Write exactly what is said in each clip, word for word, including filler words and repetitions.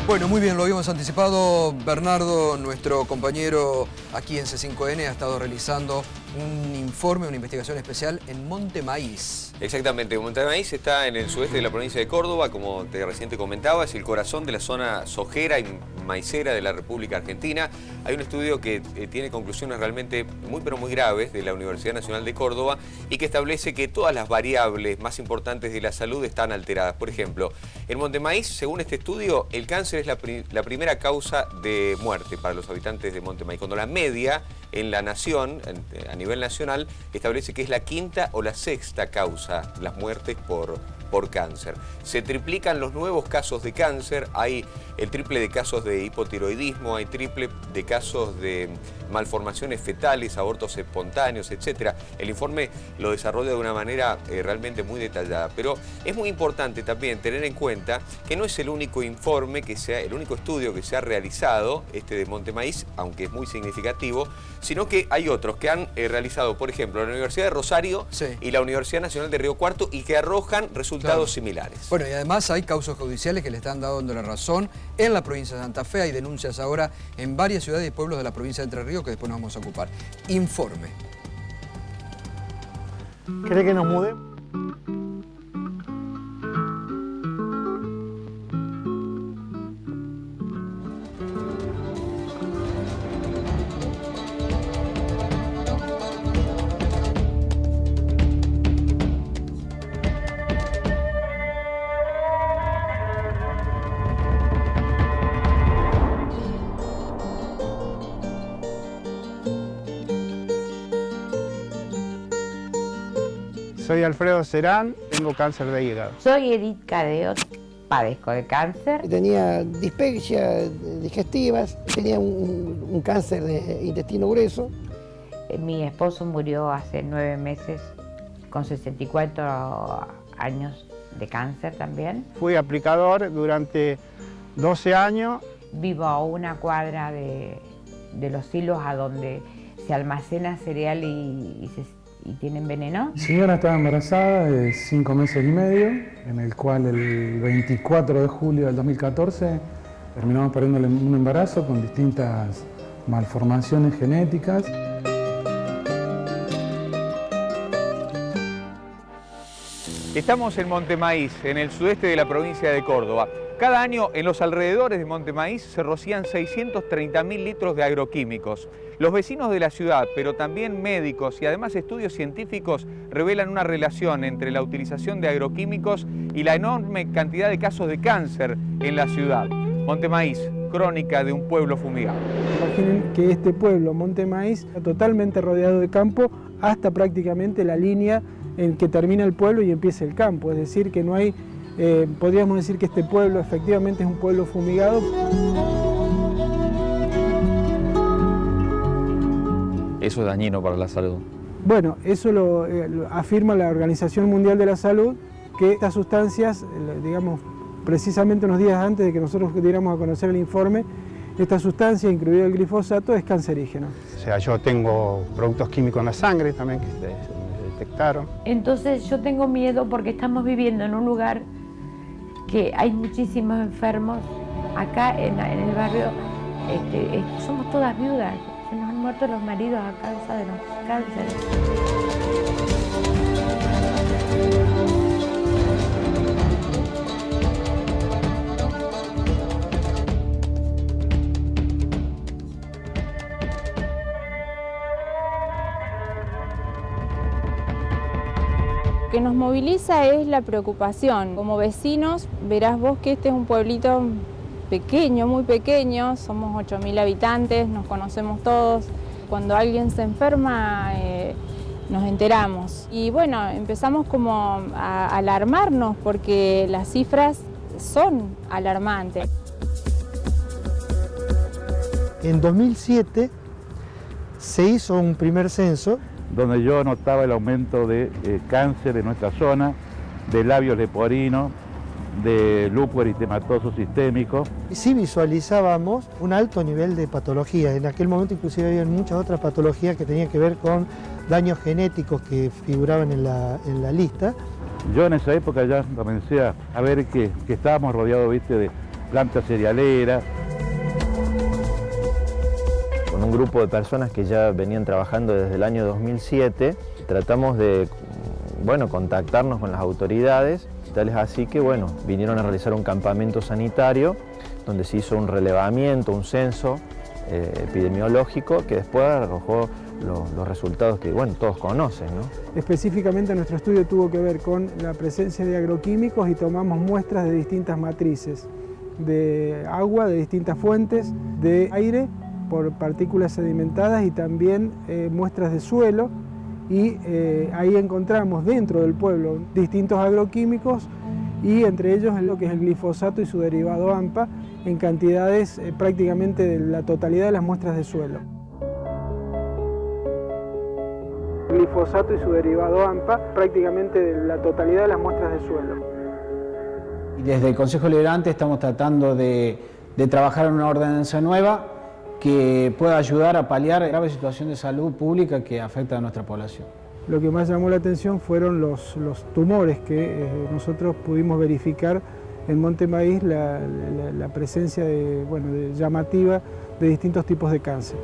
Bueno, muy bien, lo habíamos anticipado. Bernardo, nuestro compañero aquí en C cinco N, ha estado realizando un informe, una investigación especial en Monte Maíz. Exactamente, Monte Maíz está en el sudeste de la provincia de Córdoba, como te recién te comentaba, es el corazón de la zona sojera y maicera de la República Argentina. Hay un estudio que eh, tiene conclusiones realmente muy pero muy graves de la Universidad Nacional de Córdoba y que establece que todas las variables más importantes de la salud están alteradas. Por ejemplo, en Monte Maíz, según este estudio, el cáncer es la, pri la primera causa de muerte para los habitantes de Monte Maíz, cuando la media en la nación, en, a nivel nacional, establece que es la quinta o la sexta causa, las muertes por, por cáncer. Se triplican los nuevos casos de cáncer, hay el triple de casos de hipotiroidismo, hay triple de casos de malformaciones fetales, abortos espontáneos, etcétera. El informe lo desarrolla de una manera eh, realmente muy detallada, pero es muy importante también tener en cuenta que no es el único informe, que sea, el único estudio que se ha realizado, este de Monte Maíz, aunque es muy significativo, sino que hay otros que han eh, realizado, por ejemplo, la Universidad de Rosario sí. y la Universidad Nacional de Río Cuarto y que arrojan resultados claro. similares. Bueno, y además hay causas judiciales que le están dando la razón en la provincia de Santa Fe, hay denuncias ahora en varias ciudades y pueblos de la provincia de Entre Ríos que después nos vamos a ocupar. Informe. ¿Cree que nos mudemos? Soy Alfredo Serán, tengo cáncer de hígado. Soy Edith Cadeo, padezco de cáncer. Tenía dispepsia digestivas, tenía un, un cáncer de intestino grueso. Mi esposo murió hace nueve meses con sesenta y cuatro años de cáncer también. Fui aplicador durante doce años. Vivo a una cuadra de, de los silos a donde se almacena cereal y, y se ¿Y tienen veneno? Mi señora estaba embarazada de cinco meses y medio, en el cual el veinticuatro de julio del dos mil catorce terminamos perdiendo un embarazo con distintas malformaciones genéticas. Estamos en Monte Maíz, en el sudeste de la provincia de Córdoba. Cada año en los alrededores de Monte Maíz se rocían seiscientos treinta mil litros de agroquímicos. Los vecinos de la ciudad, pero también médicos y además estudios científicos revelan una relación entre la utilización de agroquímicos y la enorme cantidad de casos de cáncer en la ciudad. Monte Maíz, crónica de un pueblo fumigado. Imaginen que este pueblo, Monte Maíz, está totalmente rodeado de campo hasta prácticamente la línea en que termina el pueblo y empieza el campo. Es decir, que no hay... Eh, podríamos decir que este pueblo efectivamente es un pueblo fumigado. ¿Eso es dañino para la salud? Bueno, eso lo, eh, lo afirma la Organización Mundial de la Salud, que estas sustancias, eh, digamos, precisamente unos días antes de que nosotros diéramos a conocer el informe, esta sustancia, incluido el glifosato, es cancerígeno. O sea, yo tengo productos químicos en la sangre también que se, se detectaron. Entonces yo tengo miedo porque estamos viviendo en un lugar que hay muchísimos enfermos. Acá en, en el barrio este, este, somos todas viudas. Se nos han muerto los maridos a causa de los cánceres. Lo que nos moviliza es la preocupación. Como vecinos, verás vos que este es un pueblito pequeño, muy pequeño, somos ocho mil habitantes, nos conocemos todos. Cuando alguien se enferma, eh, nos enteramos. Y bueno, empezamos como a alarmarnos porque las cifras son alarmantes. En dos mil siete se hizo un primer censo donde yo notaba el aumento de eh, cáncer en nuestra zona, de labios leporinos, de lupus eritematoso sistémico. Sí visualizábamos un alto nivel de patología. En aquel momento inclusive había muchas otras patologías que tenían que ver con daños genéticos que figuraban en la, en la lista. Yo en esa época ya comencé a, a ver que, que estábamos rodeados, ¿viste?, de, plantas cerealeras. Con un grupo de personas que ya venían trabajando desde el año dos mil siete, tratamos de, bueno, contactarnos con las autoridades, tal es así que, bueno, vinieron a realizar un campamento sanitario donde se hizo un relevamiento, un censo eh, epidemiológico que después arrojó lo, los resultados que, bueno, todos conocen, ¿no? Específicamente nuestro estudio tuvo que ver con la presencia de agroquímicos y tomamos muestras de distintas matrices, de agua, de distintas fuentes, de aire por partículas sedimentadas y también eh, muestras de suelo, y eh, ahí encontramos dentro del pueblo distintos agroquímicos y entre ellos lo que es el glifosato y su derivado AMPA en cantidades eh, prácticamente de la totalidad de las muestras de suelo. Glifosato y su derivado AMPA prácticamente de la totalidad de las muestras de suelo. Y desde el Consejo Liberante estamos tratando de, de trabajar en una ordenanza nueva que pueda ayudar a paliar la grave situación de salud pública que afecta a nuestra población. Lo que más llamó la atención fueron los, los tumores que eh, nosotros pudimos verificar en Monte Maíz, la, la, la presencia de, bueno, de llamativa de distintos tipos de cáncer.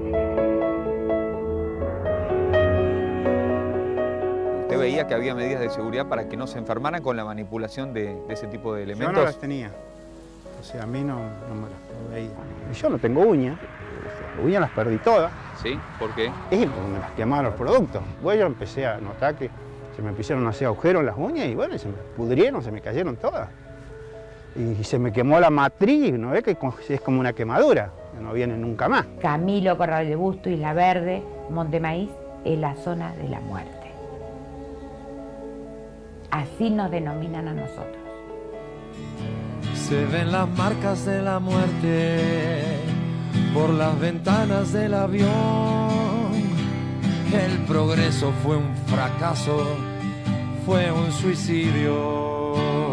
¿Usted veía que había medidas de seguridad para que no se enfermaran con la manipulación de, de ese tipo de elementos? Yo no las tenía. O sea, a mí no, no me las veía. Yo no tengo uñas. Las uñas las perdí todas. ¿Sí? ¿Por qué? Es porque me las quemaban los productos. Bueno, yo empecé a notar que se me empezaron a hacer agujeros en las uñas y bueno, se me pudrieron, se me cayeron todas. Y se me quemó la matriz, ¿no ves? Que es como una quemadura, que no viene nunca más. Camilo, Corral de Busto, Isla Verde, Monte Maíz, es la zona de la muerte. Así nos denominan a nosotros. Se ven las marcas de la muerte por las ventanas del avión. El progreso fue un fracaso, fue un suicidio.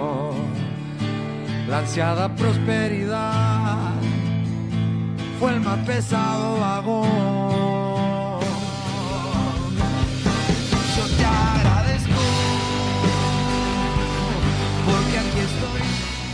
La ansiada prosperidad fue el más pesado vagón. Yo te agradezco porque aquí estoy.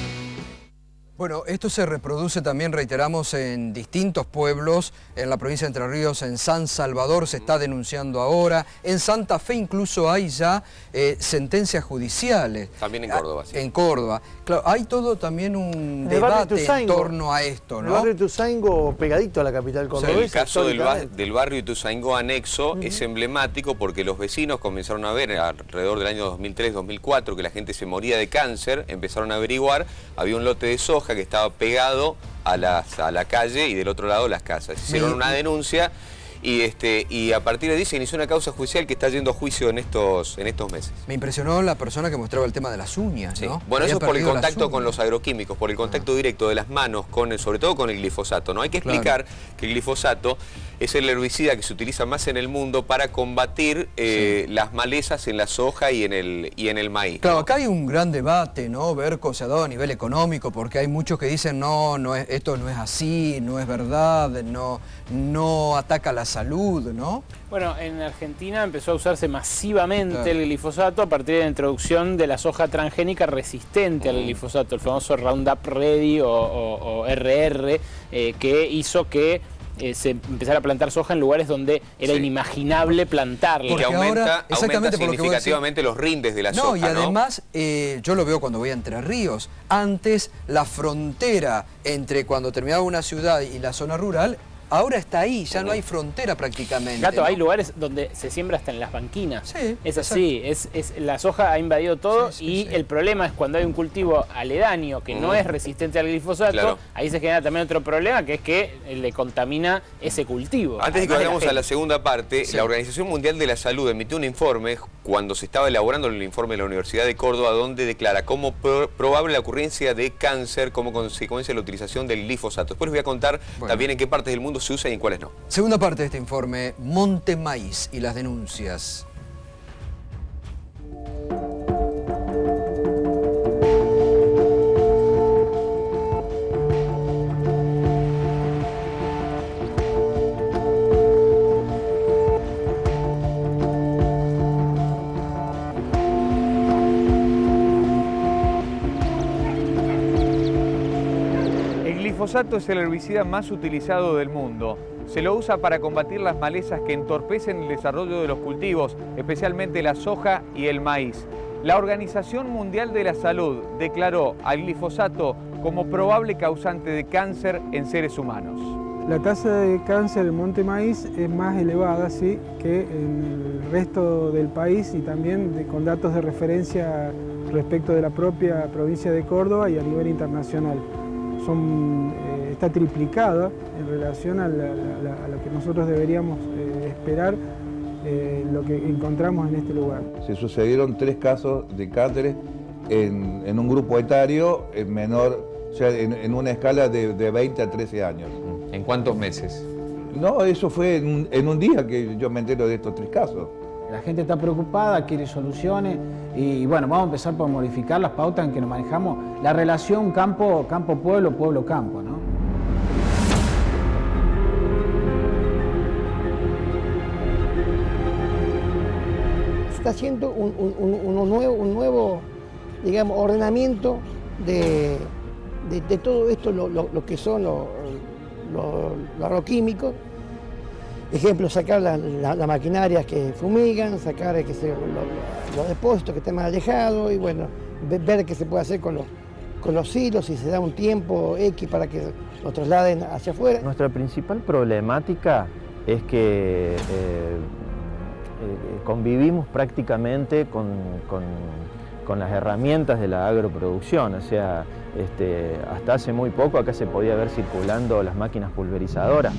Bueno, esto se reproduce también, reiteramos, en distintos pueblos, en la provincia de Entre Ríos, en San Salvador se está denunciando ahora, en Santa Fe incluso hay ya eh, sentencias judiciales. También en Córdoba, sí. En Córdoba. Claro, hay todo también un En el barrio debate Ituzaingó, en torno a esto, En ¿no? el barrio Ituzaingó, pegadito a la capital O sea, cordobesa. el caso del, ba históricamente. del barrio Ituzaingó anexo uh-huh. es emblemático porque los vecinos comenzaron a ver alrededor del año dos mil tres dos mil cuatro que la gente se moría de cáncer, empezaron a averiguar, había un lote de soja que estaba pegado a, las, a la calle y del otro lado las casas. Hicieron una denuncia y, este, y a partir de ahí se inició una causa judicial que está yendo a juicio en estos, en estos meses. Me impresionó la persona que mostraba el tema de las uñas, sí. ¿no? Bueno, Había eso es por el perdido contacto con los agroquímicos, por el contacto ah. directo de las manos, con el, sobre todo con el glifosato, ¿no? Hay que explicar claro. que el glifosato es el herbicida que se utiliza más en el mundo para combatir eh, sí. las malezas en la soja y en el, y en el maíz. Claro, ¿no? acá hay un gran debate, ¿no? Ver cómo se ha dado a nivel económico, porque hay muchos que dicen, no, no es, esto no es así, no es verdad, no, no ataca la salud, ¿no? Bueno, en Argentina empezó a usarse masivamente claro. el glifosato a partir de la introducción de la soja transgénica resistente al glifosato, el famoso Roundup Ready o, o, o R R, eh, que hizo que eh, se empezara a plantar soja en lugares donde era sí. inimaginable plantarla. Y que aumenta, ahora, aumenta significativamente los rindes de la no, soja, y además, ¿no? eh, yo lo veo cuando voy a Entre Ríos. Antes, la frontera entre cuando terminaba una ciudad y la zona rural, ahora está ahí, ya no hay frontera prácticamente. Gato, ¿no? hay lugares donde se siembra hasta en las banquinas. Sí, es así, es, es, la soja ha invadido todo sí, sí, y sí. el problema es cuando hay un cultivo aledaño que mm. no es resistente al glifosato, claro. ahí se genera también otro problema, que es que le contamina ese cultivo. Antes de que vayamos a la segunda parte, sí. la Organización Mundial de la Salud emitió un informe cuando se estaba elaborando el informe de la Universidad de Córdoba, donde declara como pro probable la ocurrencia de cáncer como consecuencia de la utilización del glifosato. Después les voy a contar bueno. también en qué partes del mundo se usa y en cuáles no. Segunda parte de este informe, Monte Maíz y las denuncias. glifosato es el herbicida más utilizado del mundo. Se lo usa para combatir las malezas que entorpecen el desarrollo de los cultivos, especialmente la soja y el maíz. La Organización Mundial de la Salud declaró al glifosato como probable causante de cáncer en seres humanos. La tasa de cáncer en Monte Maíz es más elevada, sí, que en el resto del país y también de, con datos de referencia respecto de la propia provincia de Córdoba y a nivel internacional. Son, eh, está triplicada en relación a, la, la, a lo que nosotros deberíamos eh, esperar, eh, lo que encontramos en este lugar. Se sucedieron tres casos de cáncer en, en un grupo etario en menor, o sea, en, en una escala de, de veinte a trece años. ¿En cuántos meses? No, eso fue en un, en un día que yo me entero de estos tres casos. La gente está preocupada, quiere soluciones y bueno, vamos a empezar por modificar las pautas en que nos manejamos. La relación campo, campo-pueblo, pueblo-campo, ¿no? Se está haciendo un, un, un, un, nuevo, un nuevo, digamos, ordenamiento de, de, de todo esto, lo, lo, lo que son los lo, lo agroquímicos. Ejemplo, sacar las la, la maquinarias que fumigan, sacar que se, lo, lo, los depósitos que estén más alejados y bueno, ver, ver qué se puede hacer con los, con los silos, si se da un tiempo X para que los trasladen hacia afuera. Nuestra principal problemática es que eh, eh, convivimos prácticamente con, con, con las herramientas de la agroproducción, o sea, este, hasta hace muy poco acá se podía ver circulando las máquinas pulverizadoras.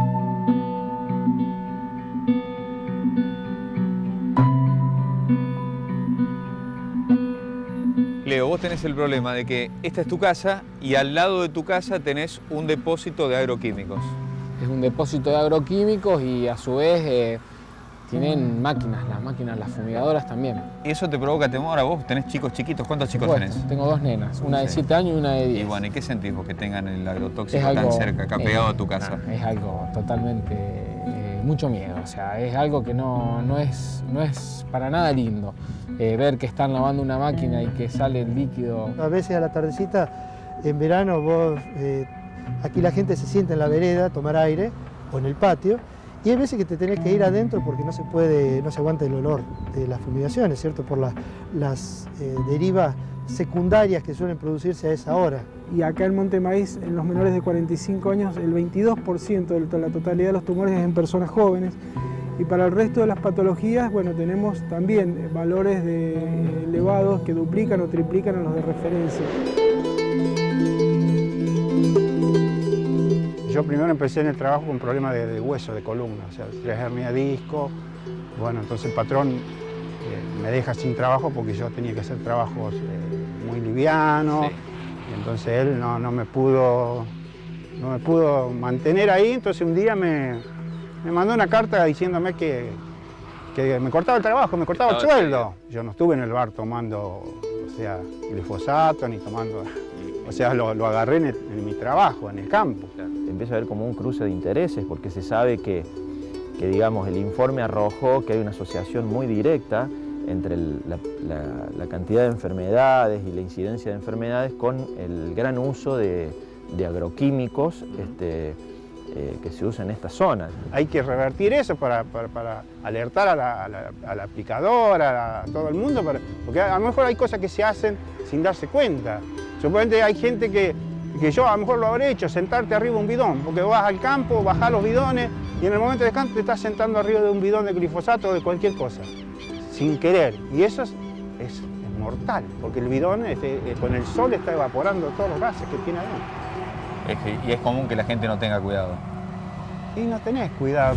Leo, vos tenés el problema de que esta es tu casa y al lado de tu casa tenés un depósito de agroquímicos. Es un depósito de agroquímicos y a su vez eh, tienen máquinas, las máquinas, las fumigadoras también. ¿Y eso te provoca temor a vos? ¿Tenés chicos chiquitos? ¿Cuántos chicos Bueno, tenés? Tengo dos nenas, una de siete años y una de diez. Y bueno, ¿y qué sentís vos que tengan el agrotóxico algo, tan cerca, acá pegado eh, a tu casa? No, es algo totalmente, eh, mucho miedo, o sea, es algo que no, no, es, no es para nada lindo. Eh, ver que están lavando una máquina y que sale el líquido. A veces a la tardecita, en verano, vos, eh, aquí la gente se sienta en la vereda a tomar aire o en el patio y hay veces que te tenés que ir adentro porque no se puede, no se aguanta el olor de las fumigaciones, ¿cierto? Por la, las eh, derivas secundarias que suelen producirse a esa hora. Y acá en Monte Maíz, en los menores de cuarenta y cinco años, el veintidós por ciento de la totalidad de los tumores es en personas jóvenes. Y para el resto de las patologías, bueno, tenemos también valores de elevados que duplican o triplican a los de referencia. Yo primero empecé en el trabajo con problemas de, de hueso, de columna, o sea, tres hernias de disco. Bueno, entonces el patrón eh, me deja sin trabajo porque yo tenía que hacer trabajos eh, muy livianos. Sí. Y entonces él no, no, me pudo, no me pudo mantener ahí, entonces un día me... Me mandó una carta diciéndome que, que me cortaba el trabajo, me cortaba el sueldo. Yo no estuve en el bar tomando, o sea, glifosato ni tomando, o sea, lo, lo agarré en, el, en mi trabajo, en el campo. Empieza a haber como un cruce de intereses porque se sabe que, que digamos, el informe arrojó que hay una asociación muy directa entre el, la, la, la cantidad de enfermedades y la incidencia de enfermedades con el gran uso de, de agroquímicos este, Eh, que se usa en esta zona. Hay que revertir eso para, para, para alertar a la, a la, a la aplicadora, a, la, a todo el mundo, para, porque a lo mejor hay cosas que se hacen sin darse cuenta. Supuestamente hay gente que, que yo a lo mejor lo habré hecho, sentarte arriba de un bidón, porque vas al campo, bajás los bidones y en el momento de descanso te estás sentando arriba de un bidón de glifosato o de cualquier cosa, sin querer. Y eso es, es, es mortal, porque el bidón este, con el sol está evaporando todos los gases que tiene adentro. Es que, y es común que la gente no tenga cuidado. Y no tenés cuidado.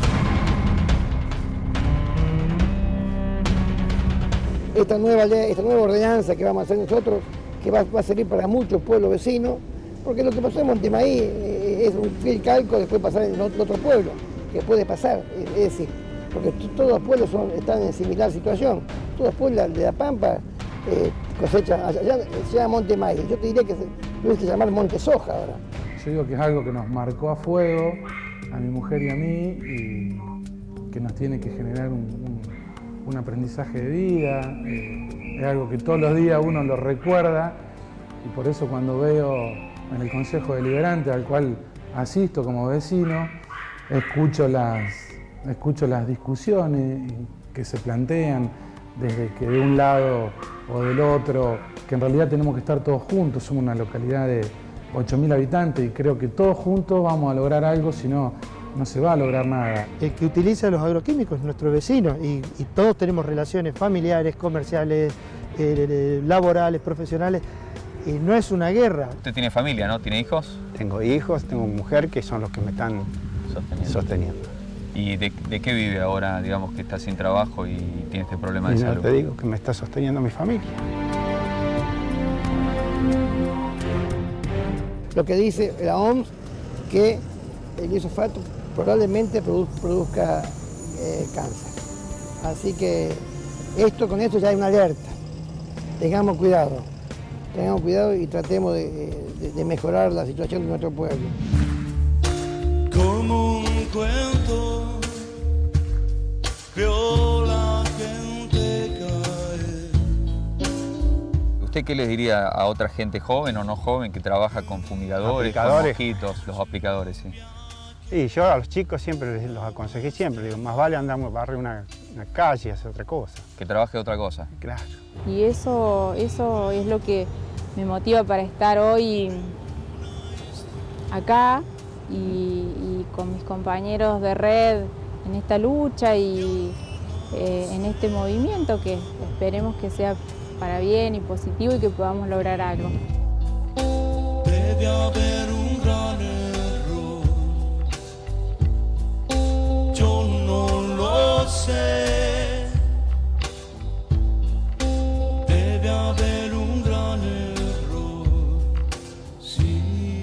Esta nueva, esta nueva ordenanza que vamos a hacer nosotros, que va, va a servir para muchos pueblos vecinos, porque lo que pasó en Monte Maíz es un fiel calco de después pasar en otro pueblo, que puede pasar, es, es decir, porque todos los pueblos son, están en similar situación. Todos los pueblos de La Pampa eh, cosechan, allá se llama Monte Maíz, yo te diría que se debe llamar Monte Soja ahora. Yo digo que es algo que nos marcó a fuego, a mi mujer y a mí, y que nos tiene que generar un, un, un aprendizaje de vida. Eh, es algo que todos los días uno lo recuerda, y por eso cuando veo en el Consejo Deliberante al cual asisto como vecino, escucho las, escucho las discusiones que se plantean desde que de un lado o del otro, que en realidad tenemos que estar todos juntos. Somos una localidad de ocho mil habitantes y creo que todos juntos vamos a lograr algo, si no, no se va a lograr nada. El que utiliza los agroquímicos es nuestro vecino y, y todos tenemos relaciones familiares, comerciales, eh, laborales, profesionales, y no es una guerra. Usted tiene familia, ¿no? ¿Tiene hijos? Tengo hijos, tengo mujer que son los que me están sosteniendo. sosteniendo. ¿Y de, de qué vive ahora, digamos, que está sin trabajo y tiene este problema de y salud? No te digo que me está sosteniendo mi familia. Lo que dice la O M S, que el glifosato probablemente produ produzca eh, cáncer. Así que esto con esto ya hay una alerta. Tengamos cuidado, tengamos cuidado y tratemos de, de, de mejorar la situación de nuestro pueblo. Como un cuento que la gente cae. ¿Usted qué les diría a otra gente joven o no joven que trabaja con fumigadores, Aplicadores. con mosquitos, los aplicadores? Sí. Y yo a los chicos siempre les- los aconsejé siempre, digo, más vale andamos a barrer una, una calle y hacer otra cosa. Que trabaje otra cosa. Claro. Y eso, eso es lo que me motiva para estar hoy acá y, y con mis compañeros de red en esta lucha y eh, en este movimiento que esperemos que sea para bien y positivo y que podamos lograr algo. Debe haber un gran error, yo no lo sé. Debe haber un gran error, sí.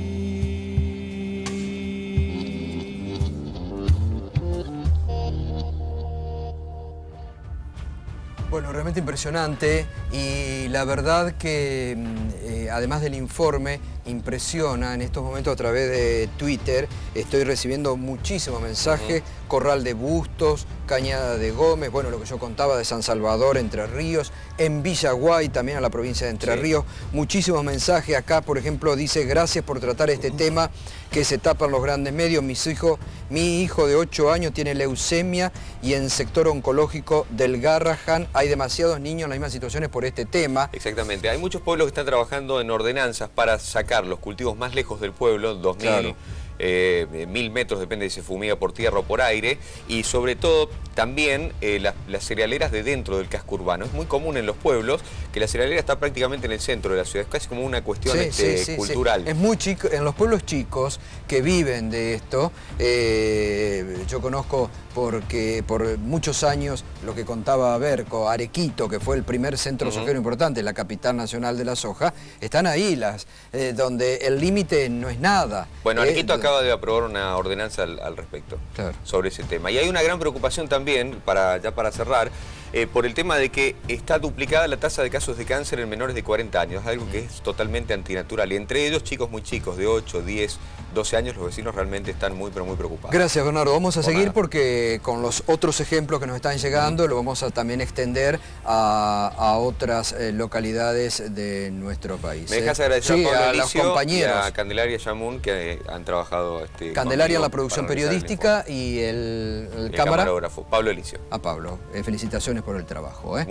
Bueno, realmente impresionante y la verdad que eh, además del informe impresiona en estos momentos a través de Twitter. Estoy recibiendo muchísimos mensajes, uh-huh. Corral de Bustos, Cañada de Gómez, bueno, lo que yo contaba de San Salvador, Entre Ríos, en Villaguay, también a la provincia de Entre sí. Ríos, muchísimos mensajes. Acá, por ejemplo, dice, gracias por tratar este uh-huh. tema que se tapan los grandes medios. Mis hijos, mi hijo de ocho años tiene leucemia y en sector oncológico del Garrahan hay demasiados niños en las mismas situaciones por este tema. Exactamente, hay muchos pueblos que están trabajando en ordenanzas para sacar los cultivos más lejos del pueblo, dos mil, claro. eh, mil metros, depende si se fumiga por tierra o por aire, y sobre todo también eh, la, las cerealeras de dentro del casco urbano. Es muy común en los pueblos que la cerealera está prácticamente en el centro de la ciudad, es casi como una cuestión sí, este, sí, sí, cultural. Sí. Es muy chico, en los pueblos chicos que viven de esto, eh, yo conozco porque por muchos años lo que contaba Berco, Arequito, que fue el primer centro uh-huh. sojero importante, la capital nacional de la soja, están ahí las, eh, donde el límite no es nada. Bueno, Arequito eh, acaba de aprobar una ordenanza al, al respecto, claro. sobre ese tema. Y hay una gran preocupación también, para, ya para cerrar, eh, por el tema de que está duplicada la tasa de casos de cáncer en menores de cuarenta años, algo que es totalmente antinatural. Y entre ellos, chicos muy chicos, de ocho, diez, doce años, los vecinos realmente están muy, pero muy preocupados. Gracias, Bernardo. Vamos a por seguir nada. Porque con los otros ejemplos que nos están llegando, lo vamos a también extender a, a otras eh, localidades de nuestro país. Me dejas eh. agradecer sí, a Pablo a Elicio los compañeros. y a Candelaria Yamun, que eh, han trabajado este, Candelaria en la producción periodística y el, el, el cámara. camarógrafo, Pablo Elicio. A Pablo. Eh, felicitaciones por el trabajo. ¿eh?